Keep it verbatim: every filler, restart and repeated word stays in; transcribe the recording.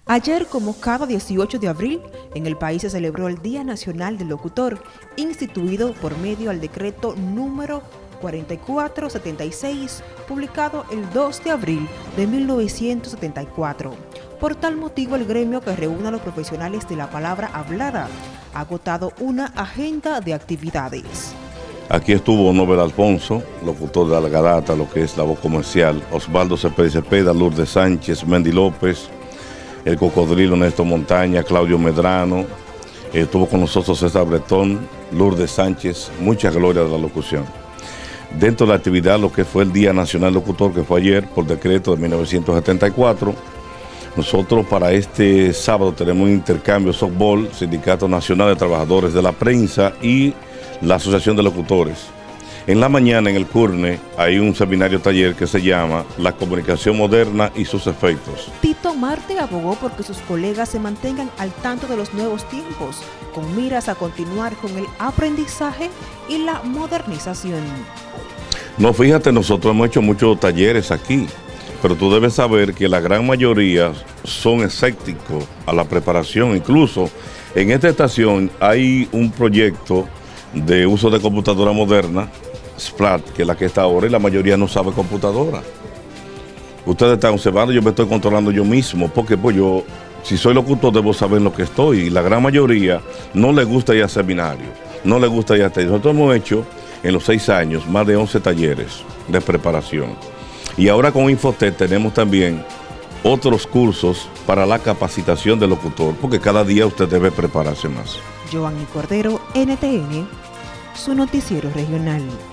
Ayer, como cada dieciocho de abril, en el país se celebró el Día Nacional del Locutor, instituido por medio al decreto número cuarenta y cuatro setenta y seis, publicado el dos de abril de mil novecientos setenta y cuatro. Por tal motivo, el gremio que reúne a los profesionales de la palabra hablada ha agotado una agenda de actividades. Aquí estuvo Nobel Alfonso, locutor de Algarata, lo que es la voz comercial, Osvaldo Cepeda Cepeda, Lourdes Sánchez, Mendy López, el Cocodrilo Néstor Montaña, Claudio Medrano, estuvo con nosotros César Bretón, Lourdes Sánchez, mucha gloria de la locución. Dentro de la actividad, lo que fue el Día Nacional Locutor, que fue ayer por decreto de mil novecientos setenta y cuatro, nosotros para este sábado tenemos un intercambio softball, Sindicato Nacional de Trabajadores de la Prensa y la Asociación de Locutores. En la mañana en el CURNE hay un seminario taller que se llama La Comunicación Moderna y sus Efectos. Tito Marte abogó porque sus colegas se mantengan al tanto de los nuevos tiempos, con miras a continuar con el aprendizaje y la modernización. No, fíjate, nosotros hemos hecho muchos talleres aquí, pero tú debes saber que la gran mayoría son escépticos a la preparación. Incluso en esta estación hay un proyecto de uso de computadora moderna, Splat, que es la que está ahora, y la mayoría no sabe computadora. Ustedes están observando, yo me estoy controlando yo mismo, porque pues yo, si soy locutor, debo saber lo que estoy, y la gran mayoría no le gusta ir a seminarios, no le gusta ir a talleres. Nosotros hemos hecho en los seis años más de once talleres de preparación. Y ahora con Infotec tenemos también otros cursos para la capacitación del locutor, porque cada día usted debe prepararse más. Joanny Cordero, N T N, su noticiero regional.